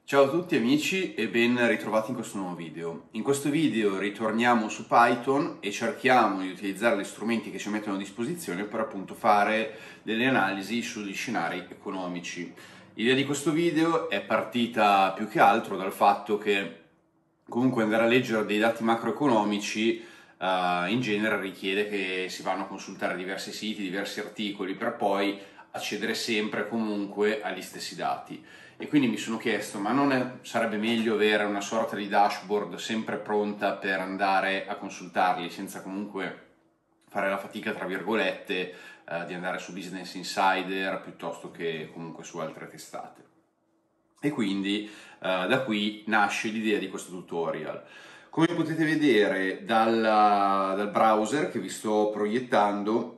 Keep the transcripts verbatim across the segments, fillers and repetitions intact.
Ciao a tutti amici e ben ritrovati in questo nuovo video. In questo video ritorniamo su Python e cerchiamo di utilizzare gli strumenti che ci mettono a disposizione per appunto fare delle analisi sugli scenari economici. L'idea di questo video è partita più che altro dal fatto che comunque andare a leggere dei dati macroeconomici uh, in genere richiede che si vanno a consultare diversi siti, diversi articoli per poi accedere sempre comunque agli stessi dati. E quindi mi sono chiesto, ma non è, sarebbe meglio avere una sorta di dashboard sempre pronta per andare a consultarli senza comunque fare la fatica, tra virgolette, eh, di andare su Business Insider piuttosto che comunque su altre testate. E quindi eh, da qui nasce l'idea di questo tutorial. Come potete vedere dal, dal browser che vi sto proiettando,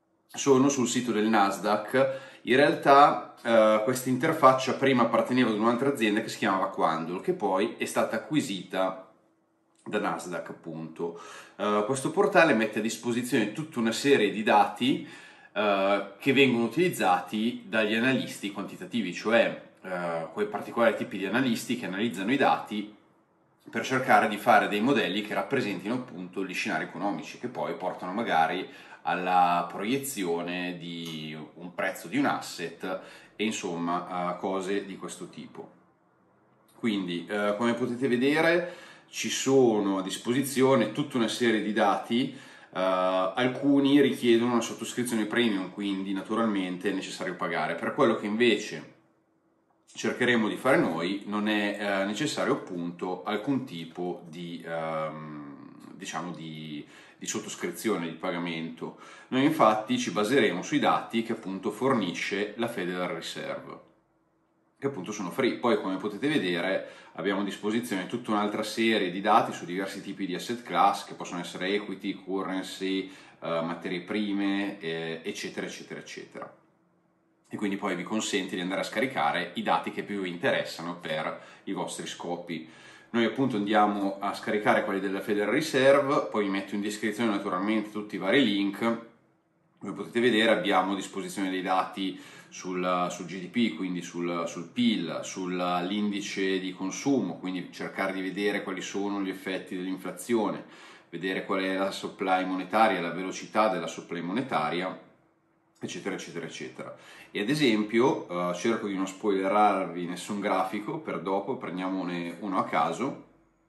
sono sul sito del Nasdaq. In realtà eh, questa interfaccia prima apparteneva ad un'altra azienda che si chiamava Quandl, che poi è stata acquisita da Nasdaq, appunto. Uh, questo portale mette a disposizione tutta una serie di dati uh, che vengono utilizzati dagli analisti quantitativi, cioè uh, quei particolari tipi di analisti che analizzano i dati per cercare di fare dei modelli che rappresentino appunto gli scenari economici, che poi portano magari alla proiezione di un prezzo di un asset e insomma cose di questo tipo. Quindi, eh, come potete vedere, ci sono a disposizione tutta una serie di dati, eh, alcuni richiedono una sottoscrizione premium, quindi naturalmente è necessario pagare. Per quello che invece cercheremo di fare noi non è eh, necessario appunto alcun tipo di, ehm, diciamo di, di sottoscrizione, di pagamento. Noi infatti ci baseremo sui dati che appunto fornisce la Federal Reserve, che appunto sono free. Poi, come potete vedere, abbiamo a disposizione tutta un'altra serie di dati su diversi tipi di asset class che possono essere equity, currency, eh, materie prime, eh, eccetera eccetera eccetera. E quindi poi vi consente di andare a scaricare i dati che più vi interessano per i vostri scopi. Noi appunto andiamo a scaricare quelli della Federal Reserve, poi vi metto in descrizione naturalmente tutti i vari link. Come potete vedere abbiamo a disposizione dei dati sul, sul G D P, quindi sul, sul P I L, sull'indice di consumo, quindi cercare di vedere quali sono gli effetti dell'inflazione, vedere qual è la supply monetaria, la velocità della supply monetaria, eccetera eccetera eccetera. E ad esempio eh, cerco di non spoilerarvi nessun grafico per dopo, prendiamone uno a caso.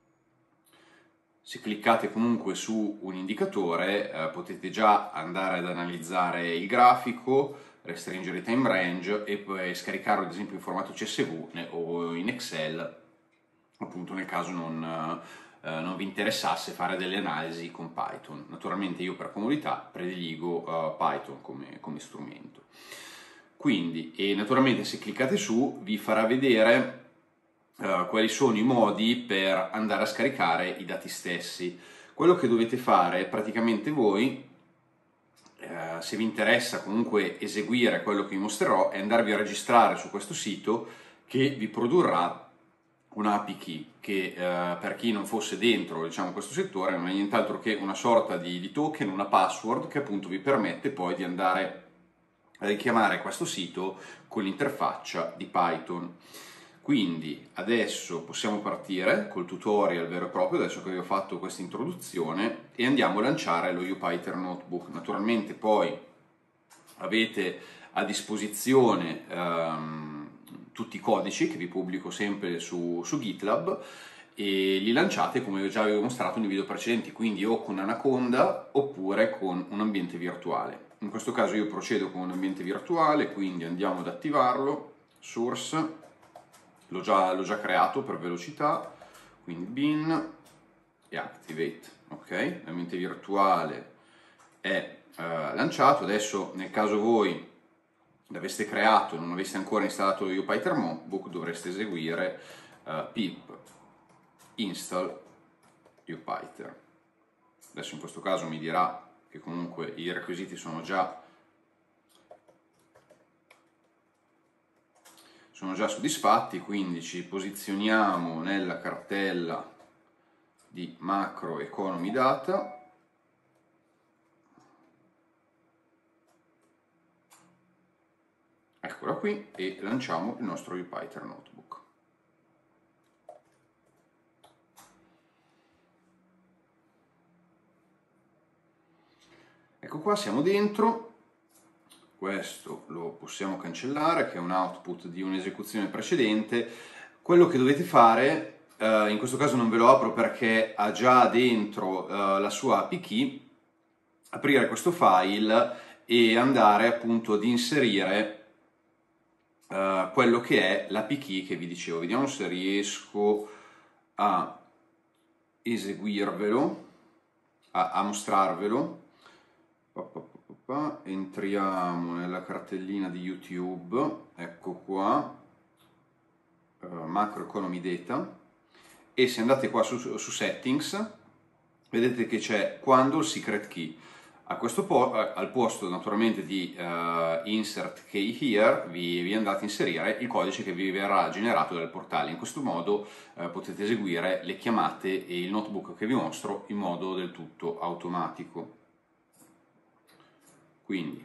Se cliccate comunque su un indicatore eh, potete già andare ad analizzare il grafico, restringere i time range e poi scaricarlo ad esempio in formato C S V o in Excel, appunto nel caso non, eh, non vi interessasse fare delle analisi con Python. Naturalmente io per comodità prediligo eh, Python come, come strumento. Quindi, e naturalmente se cliccate su vi farà vedere Uh, quali sono i modi per andare a scaricare i dati stessi. Quello che dovete fare praticamente voi, uh, se vi interessa comunque eseguire quello che vi mostrerò, è andarvi a registrare su questo sito che vi produrrà una A P I key che uh, per chi non fosse dentro, diciamo, questo settore non è nient'altro che una sorta di, di token, una password che appunto vi permette poi di andare a richiamare questo sito con l'interfaccia di Python. Quindi adesso possiamo partire col tutorial vero e proprio, adesso che vi ho fatto questa introduzione, e andiamo a lanciare lo YouPython Notebook. Naturalmente poi avete a disposizione ehm, tutti i codici che vi pubblico sempre su, su GitLab e li lanciate come già vi ho mostrato nei video precedenti, quindi o con Anaconda oppure con un ambiente virtuale. In questo caso io procedo con un ambiente virtuale, quindi andiamo ad attivarlo, source, l'ho già, l'ho già creato per velocità, quindi bin e activate, ok? L'ambiente virtuale è eh, lanciato. Adesso nel caso voi l'aveste creato e non aveste ancora installato lo YouPython Notebook, dovreste eseguire eh, pip install YouPython. Adesso in questo caso mi dirà che comunque i requisiti sono già sono già soddisfatti, quindi ci posizioniamo nella cartella di macro economy data, eccola qui, e lanciamo il nostro YouPython Notebook. Ecco qua, siamo dentro, questo lo possiamo cancellare, che è un output di un'esecuzione precedente. Quello che dovete fare, eh, in questo caso non ve lo apro perché ha già dentro eh, la sua A P I key, aprire questo file e andare appunto ad inserire eh, quello che è l'A P I key che vi dicevo. Vediamo se riesco a eseguirvelo, a, a mostrarvelo. Pa, pa, pa, pa, pa. Entriamo nella cartellina di YouTube, ecco qua, uh, macro economy data, e se andate qua su, su settings vedete che c'è quando il secret key. A questo po al posto naturalmente di uh, insert key here vi, vi andate a inserire il codice che vi verrà generato dal portale. In questo modo uh, potete eseguire le chiamate e il notebook che vi mostro in modo del tutto automatico. Quindi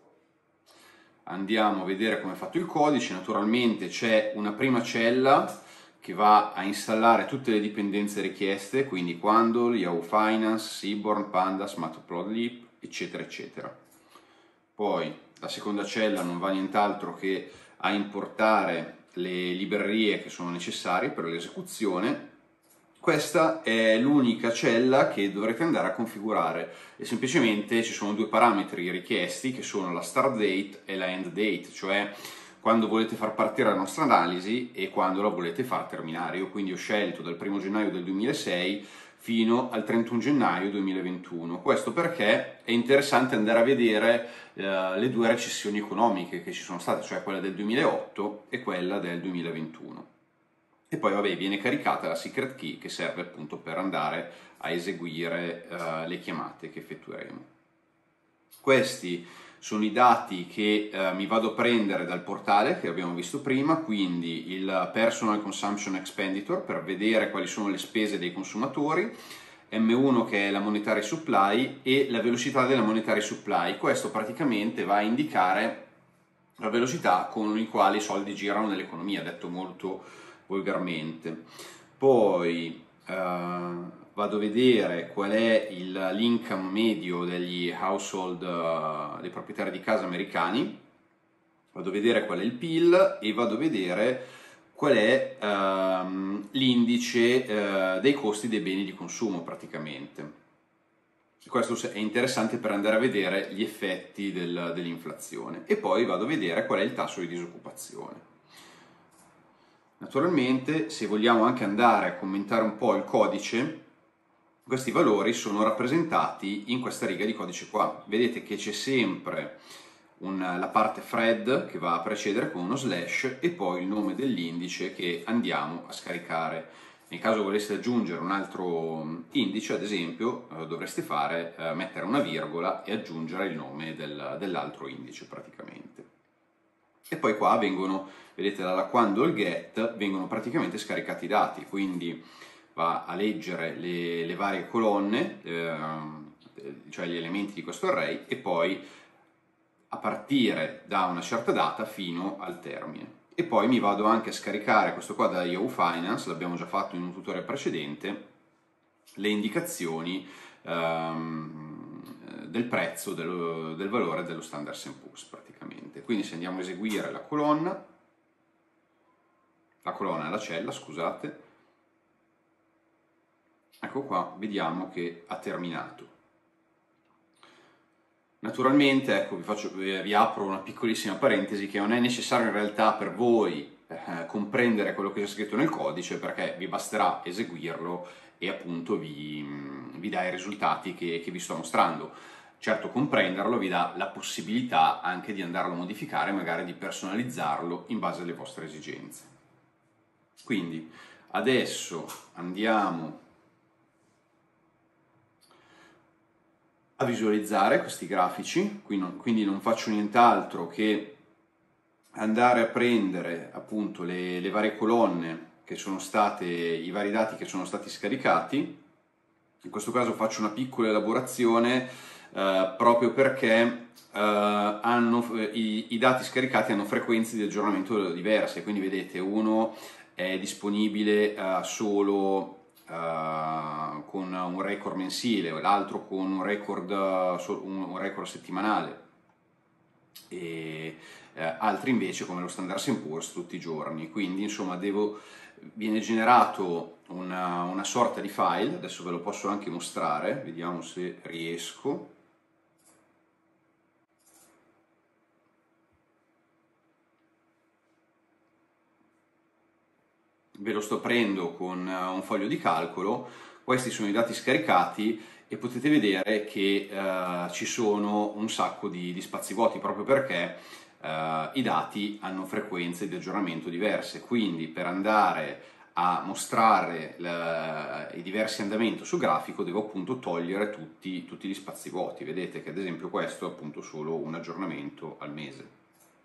andiamo a vedere come è fatto il codice. Naturalmente c'è una prima cella che va a installare tutte le dipendenze richieste, quindi Quandl, Yahoo Finance, Seaborn, Pandas, Matplotlib, eccetera eccetera. Poi la seconda cella non va nient'altro che a importare le librerie che sono necessarie per l'esecuzione. Questa è l'unica cella che dovrete andare a configurare e semplicemente ci sono due parametri richiesti che sono la start date e la end date, cioè quando volete far partire la nostra analisi e quando la volete far terminare. Io quindi ho scelto dal primo gennaio del duemilasei fino al trentuno gennaio duemilaventuno. Questo perché è interessante andare a vedere eh, le due recessioni economiche che ci sono state, cioè quella del duemilaotto e quella del duemilaventuno. E poi vabbè, viene caricata la secret key che serve appunto per andare a eseguire uh, le chiamate che effettueremo. Questi sono i dati che uh, mi vado a prendere dal portale che abbiamo visto prima, quindi il Personal Consumption Expenditure per vedere quali sono le spese dei consumatori, M uno che è la monetary supply e la velocità della monetary supply. Questo praticamente va a indicare la velocità con la quale i soldi girano nell'economia, detto molto volgarmente. Poi eh, vado a vedere qual è l'income medio degli household, uh, dei proprietari di casa americani, vado a vedere qual è il P I L e vado a vedere qual è uh, l'indice uh, dei costi dei beni di consumo praticamente. Questo è interessante per andare a vedere gli effetti del, dell'inflazione e poi vado a vedere qual è il tasso di disoccupazione. Naturalmente, se vogliamo anche andare a commentare un po' il codice, questi valori sono rappresentati in questa riga di codice qua. Vedete che c'è sempre un, la parte thread che va a precedere con uno slash e poi il nome dell'indice che andiamo a scaricare. Nel caso voleste aggiungere un altro indice, ad esempio, eh, dovreste fare, eh, mettere una virgola e aggiungere il nome del, dell'altro indice praticamente. E poi qua vengono, vedete dalla quando il get, vengono praticamente scaricati i dati, quindi va a leggere le, le varie colonne, eh, cioè gli elementi di questo array, e poi a partire da una certa data fino al termine. E poi mi vado anche a scaricare questo qua da Yahoo Finance, l'abbiamo già fatto in un tutorial precedente, le indicazioni ehm, del prezzo, del, del valore dello Standard and Poor's praticamente. Quindi se andiamo a eseguire la colonna, la colonna e la cella, scusate, ecco qua, vediamo che ha terminato. Naturalmente, ecco, vi, faccio, vi apro una piccolissima parentesi che non è necessario in realtà per voi eh, comprendere quello che c'è scritto nel codice, perché vi basterà eseguirlo e appunto vi, vi dà i risultati che, che vi sto mostrando. Certo, comprenderlo vi dà la possibilità anche di andarlo a modificare, magari di personalizzarlo in base alle vostre esigenze. Quindi adesso andiamo a visualizzare questi grafici, quindi non faccio nient'altro che andare a prendere appunto le, le varie colonne che sono state, i vari dati che sono stati scaricati. In questo caso faccio una piccola elaborazione eh, proprio perché eh, hanno, i, i dati scaricati hanno frequenze di aggiornamento diverse, quindi vedete uno è disponibile eh, solo uh, con un record mensile, l'altro con un record, un, un record settimanale, e eh, altri invece come lo Standard and Poor's tutti i giorni. Quindi insomma devo, viene generato una, una sorta di file, adesso ve lo posso anche mostrare, vediamo se riesco. Ve lo sto aprendo con un foglio di calcolo, questi sono i dati scaricati e potete vedere che eh, ci sono un sacco di, di spazi vuoti, proprio perché eh, i dati hanno frequenze di aggiornamento diverse. Quindi per andare a mostrare la, i diversi andamenti su grafico devo appunto togliere tutti, tutti gli spazi vuoti. Vedete che ad esempio questo è appunto solo un aggiornamento al mese.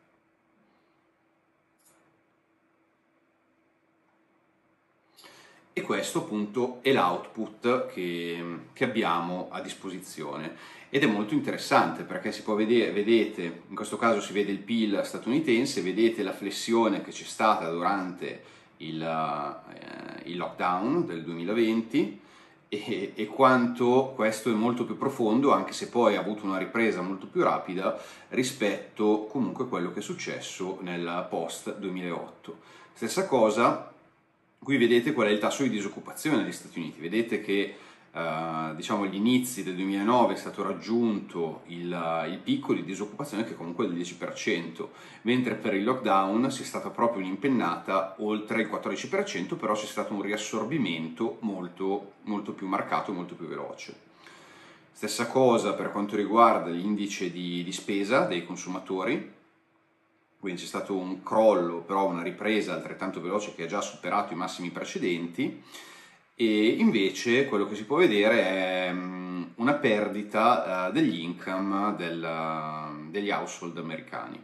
E questo appunto è l'output che, che abbiamo a disposizione, ed è molto interessante perché si può vedere, vedete, in questo caso si vede il P I L statunitense, vedete la flessione che c'è stata durante il, eh, il lockdown del duemilaventi e, e quanto questo è molto più profondo, anche se poi ha avuto una ripresa molto più rapida rispetto comunque a quello che è successo nel post duemilaotto. Stessa cosa. Qui vedete qual è il tasso di disoccupazione negli Stati Uniti, vedete che eh, diciamo agli inizi del duemilanove è stato raggiunto il, il picco di disoccupazione che comunque è del dieci per cento, mentre per il lockdown c'è stata proprio un'impennata oltre il quattordici per cento, però c'è stato un riassorbimento molto, molto più marcato e molto più veloce. Stessa cosa per quanto riguarda l'indice di, di spesa dei consumatori. Quindi c'è stato un crollo, però una ripresa altrettanto veloce che ha già superato i massimi precedenti, e invece quello che si può vedere è una perdita uh, degli income del, uh, degli household americani.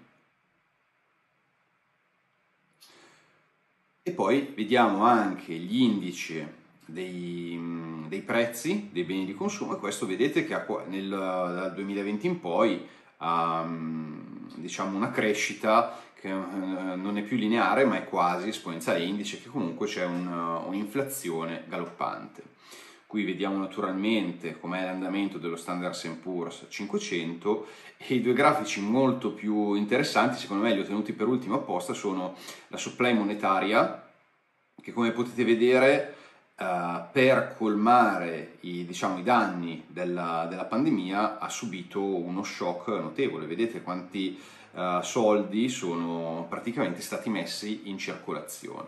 E poi vediamo anche gli indici dei, dei prezzi dei beni di consumo, e questo vedete che nel, dal duemilaventi in poi ha um, diciamo una crescita che non è più lineare ma è quasi esponenziale, indice che comunque c'è un, un'inflazione galoppante. Qui vediamo naturalmente com'è l'andamento dello Standard and Poor's cinquecento, e i due grafici molto più interessanti, secondo me li ho tenuti per ultimo apposta, sono la supply monetaria, che come potete vedere Uh, per colmare i, diciamo, i danni della, della pandemia ha subito uno shock notevole. Vedete quanti uh, soldi sono praticamente stati messi in circolazione.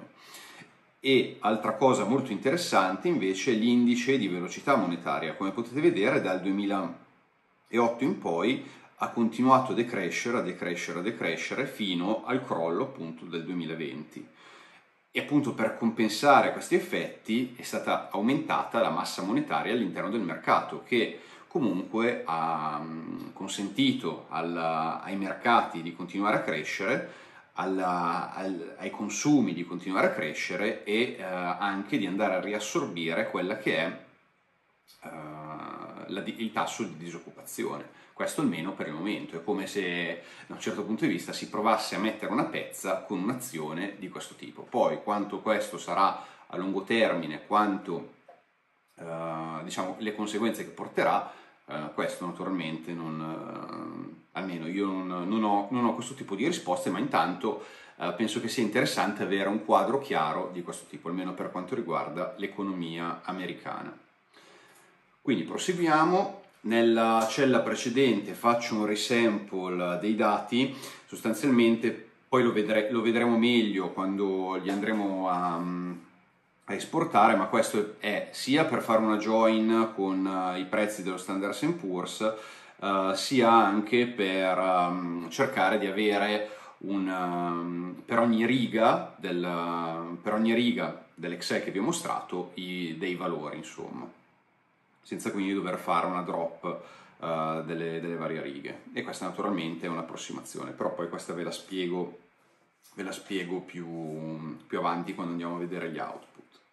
E altra cosa molto interessante invece è l'indice di velocità monetaria. Come potete vedere dal duemilaotto in poi ha continuato a decrescere, a decrescere, a decrescere fino al crollo appunto del duemilaventi. E appunto per compensare questi effetti è stata aumentata la massa monetaria all'interno del mercato, che comunque ha consentito alla, ai mercati di continuare a crescere, alla, al, ai consumi di continuare a crescere e eh, anche di andare a riassorbire quella che è eh, la, il tasso di disoccupazione. Questo almeno per il momento, è come se da un certo punto di vista si provasse a mettere una pezza con un'azione di questo tipo. Poi quanto questo sarà a lungo termine, quanto eh, diciamo le conseguenze che porterà, eh, questo naturalmente non, eh, almeno io non, non, ho, non ho questo tipo di risposte, ma intanto eh, penso che sia interessante avere un quadro chiaro di questo tipo, almeno per quanto riguarda l'economia americana. Quindi proseguiamo. Nella cella precedente faccio un resample dei dati, sostanzialmente poi lo, vedre, lo vedremo meglio quando li andremo a, a esportare, ma questo è sia per fare una join con uh, i prezzi dello Standard and Poor's, uh, sia anche per um, cercare di avere un, um, per ogni riga del, uh, per ogni riga dell'Excel che vi ho mostrato i, dei valori, insomma, senza quindi dover fare una drop uh, delle, delle varie righe. E questa naturalmente è un'approssimazione, però poi questa ve la spiego, ve la spiego più, più avanti quando andiamo a vedere gli output.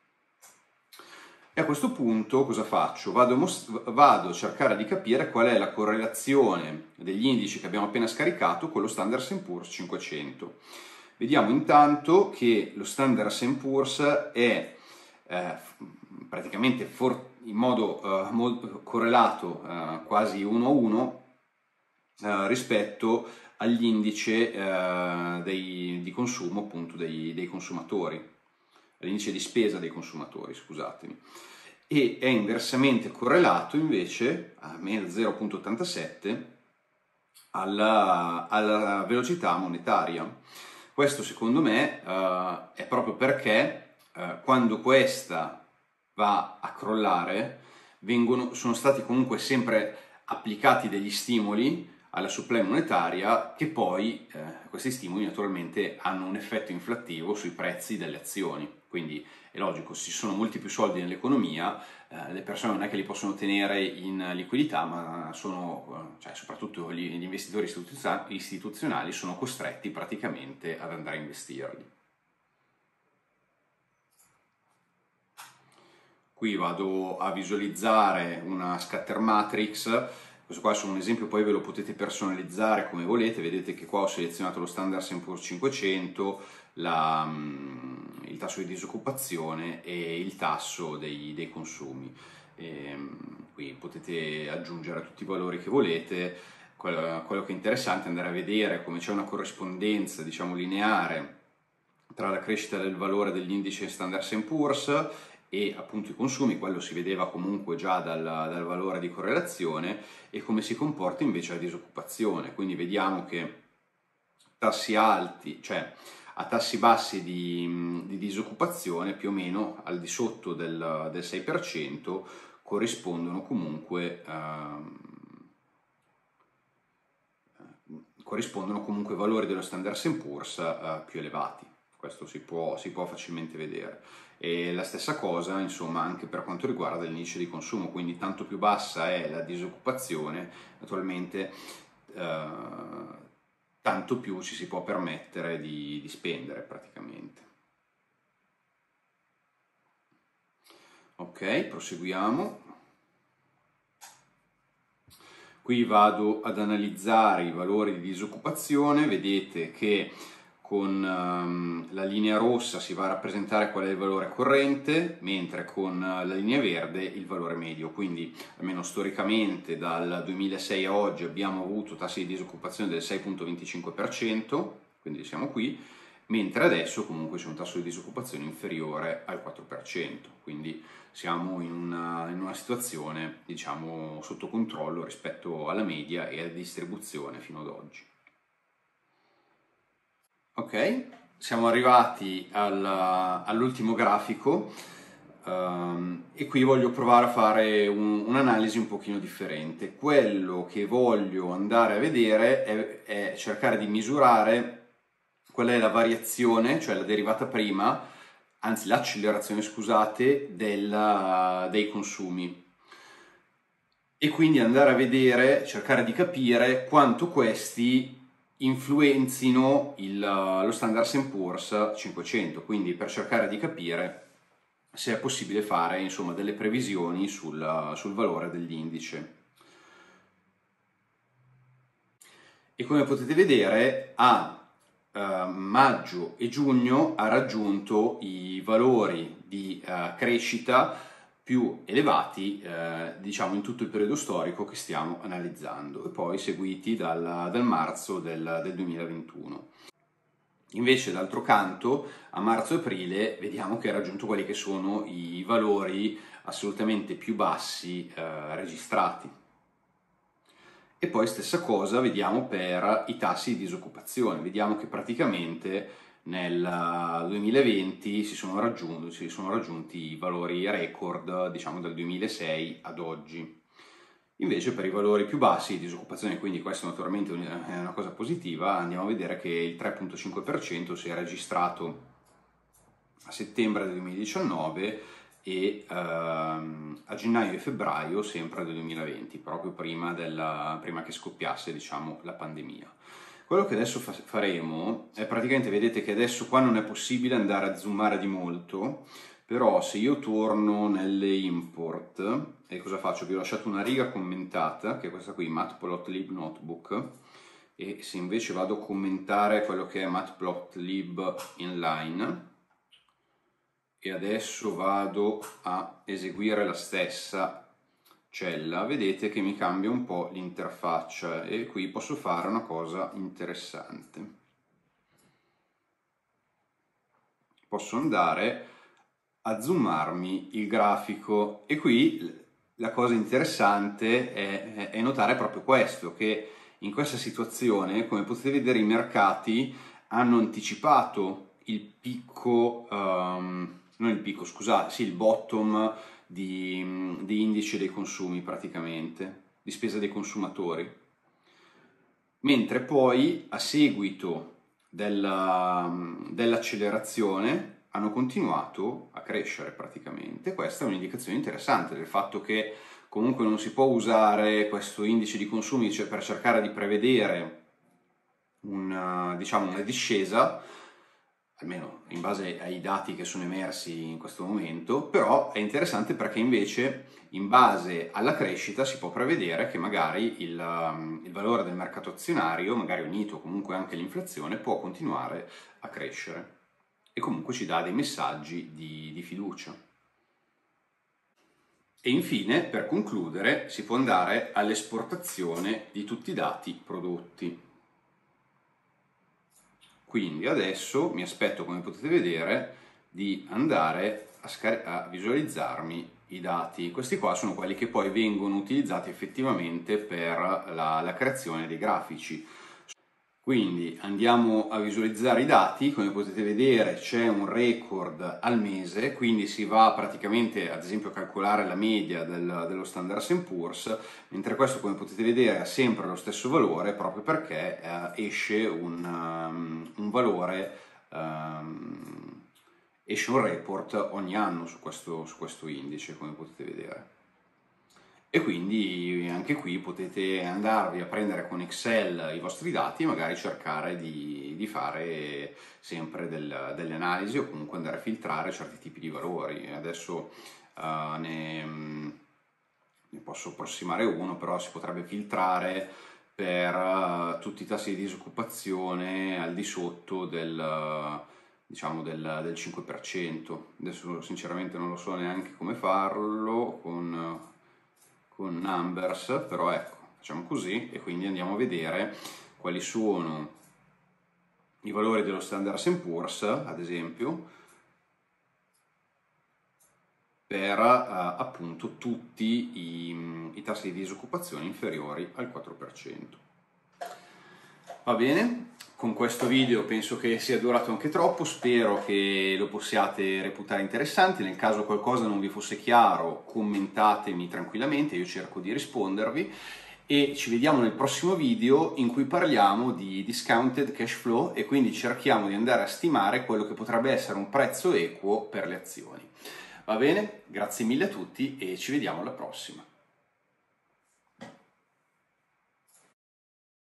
E a questo punto cosa faccio? Vado, vado a cercare di capire qual è la correlazione degli indici che abbiamo appena scaricato con lo Standard and Poor's cinquecento. Vediamo intanto che lo Standard and Poor's è eh, praticamente in modo eh, molto correlato, eh, quasi uno a uno, eh, rispetto agli indici eh, dei, di consumo appunto dei, dei consumatori, all'indice di spesa dei consumatori, scusatemi, e è inversamente correlato invece a meno zero virgola ottantasette alla, alla velocità monetaria. Questo secondo me eh, è proprio perché eh, quando questa va a crollare vengono, sono stati comunque sempre applicati degli stimoli alla supply monetaria, che poi eh, questi stimoli naturalmente hanno un effetto inflattivo sui prezzi delle azioni. Quindi è logico, se ci sono molti più soldi nell'economia, eh, le persone non è che li possono tenere in liquidità, ma sono, cioè, soprattutto gli, gli investitori istituzionali sono costretti praticamente ad andare a investirli. Qui vado a visualizzare una scatter matrix. Questo qua è un esempio, poi ve lo potete personalizzare come volete. Vedete che qua ho selezionato lo Standard and Poor's cinquecento, la, il tasso di disoccupazione e il tasso dei, dei consumi. E, qui potete aggiungere tutti i valori che volete. Quello, quello che è interessante è andare a vedere come c'è una corrispondenza, diciamo, lineare tra la crescita del valore degli indici Standard and Poor's e appunto i consumi. Quello si vedeva comunque già dal, dal valore di correlazione, e come si comporta invece la disoccupazione. Quindi vediamo che tassi alti, cioè a tassi bassi di, di disoccupazione, più o meno al di sotto del, del sei per cento, corrispondono comunque ehm, corrispondono comunque valori dello Standard and Poor's eh, più elevati. Questo si può, si può facilmente vedere. E la stessa cosa, insomma, anche per quanto riguarda l'indice di consumo. Quindi tanto più bassa è la disoccupazione, naturalmente eh, tanto più ci si può permettere di, di spendere praticamente. Ok, proseguiamo. Qui vado ad analizzare i valori di disoccupazione. Vedete che con um, la linea rossa si va a rappresentare qual è il valore corrente, mentre con uh, la linea verde il valore medio. Quindi almeno storicamente dal duemilasei a oggi abbiamo avuto tassi di disoccupazione del sei virgola venticinque per cento, quindi siamo qui, mentre adesso comunque c'è un tasso di disoccupazione inferiore al quattro per cento, quindi siamo in una, in una situazione, diciamo, sotto controllo rispetto alla media e alla distribuzione fino ad oggi. Ok, siamo arrivati all'ultimo grafico um, e qui voglio provare a fare un'analisi un, un pochino differente. Quello che voglio andare a vedere è, è cercare di misurare qual è la variazione, cioè la derivata prima, anzi l'accelerazione, scusate, della, dei consumi, e quindi andare a vedere, cercare di capire quanto questi influenzino il, lo Standard and Poor's cinquecento, quindi per cercare di capire se è possibile fare, insomma, delle previsioni sul, sul valore dell'indice. E come potete vedere a Uh, maggio e giugno ha raggiunto i valori di uh, crescita più elevati uh, diciamo in tutto il periodo storico che stiamo analizzando, e poi seguiti dal, dal marzo del, del duemilaventuno. Invece d'altro canto a marzo-aprile vediamo che ha raggiunto quelli che sono i valori assolutamente più bassi uh, registrati. E poi stessa cosa vediamo per i tassi di disoccupazione. Vediamo che praticamente nel duemilaventi si sono raggiunti, si sono raggiunti i valori record, diciamo, dal duemilasei ad oggi. Invece per i valori più bassi di disoccupazione, quindi questo naturalmente è una cosa positiva, andiamo a vedere che il tre virgola cinque per cento si è registrato a settembre del duemiladiciannove e ehm, a gennaio e febbraio sempre del duemilaventi, proprio prima, della, prima che scoppiasse, diciamo, la pandemia. Quello che adesso fa faremo è praticamente, vedete che adesso qua non è possibile andare a zoomare di molto, però se io torno nelle import, e cosa faccio? Vi ho lasciato una riga commentata, che è questa qui, Matplotlib Notebook, e se invece vado a commentare quello che è Matplotlib Inline, e adesso vado a eseguire la stessa cella, vedete che mi cambia un po' l'interfaccia e qui posso fare una cosa interessante. Posso andare a zoomarmi il grafico e qui la cosa interessante è, è notare proprio questo, che in questa situazione, come potete vedere, i mercati hanno anticipato il picco, um, non il picco, scusate, sì, il bottom di, di indice dei consumi praticamente, di spesa dei consumatori. Mentre poi, a seguito della, dell'accelerazione, hanno continuato a crescere praticamente. Questa è un'indicazione interessante del fatto che comunque non si può usare questo indice di consumi per cercare di prevedere una, diciamo, una discesa, almeno in base ai dati che sono emersi in questo momento, però è interessante perché invece in base alla crescita si può prevedere che magari il, il valore del mercato azionario, magari unito comunque anche l'inflazione, può continuare a crescere e comunque ci dà dei messaggi di, di fiducia. E infine, per concludere, si può andare all'esportazione di tutti i dati prodotti. Quindi adesso mi aspetto, come potete vedere, di andare a, a visualizzarmi i dati. Questi qua sono quelli che poi vengono utilizzati effettivamente per la, la creazione dei grafici. Quindi andiamo a visualizzare i dati, come potete vedere c'è un record al mese, quindi si va praticamente ad esempio a calcolare la media del, dello Standard and Poor's, mentre questo, come potete vedere, ha sempre lo stesso valore proprio perché eh, esce un, um, un valore, um, esce un report ogni anno su questo, su questo indice, come potete vedere. E quindi anche qui potete andarvi a prendere con Excel i vostri dati e magari cercare di, di fare sempre del, delle analisi o comunque andare a filtrare certi tipi di valori. Adesso uh, ne, ne posso approssimare uno, però si potrebbe filtrare per uh, tutti i tassi di disoccupazione al di sotto del, uh, diciamo del, del cinque per cento. Adesso sinceramente non lo so neanche come farlo con... Uh, con numbers, però ecco, facciamo così e quindi andiamo a vedere quali sono i valori dello Standard and Poor's, ad esempio, per uh, appunto tutti i, i tassi di disoccupazione inferiori al quattro per cento. Va bene? Con questo video penso che sia durato anche troppo, spero che lo possiate reputare interessante. Nel caso qualcosa non vi fosse chiaro, commentatemi tranquillamente, io cerco di rispondervi e ci vediamo nel prossimo video in cui parliamo di discounted cash flow e quindi cerchiamo di andare a stimare quello che potrebbe essere un prezzo equo per le azioni. Va bene? Grazie mille a tutti e ci vediamo alla prossima.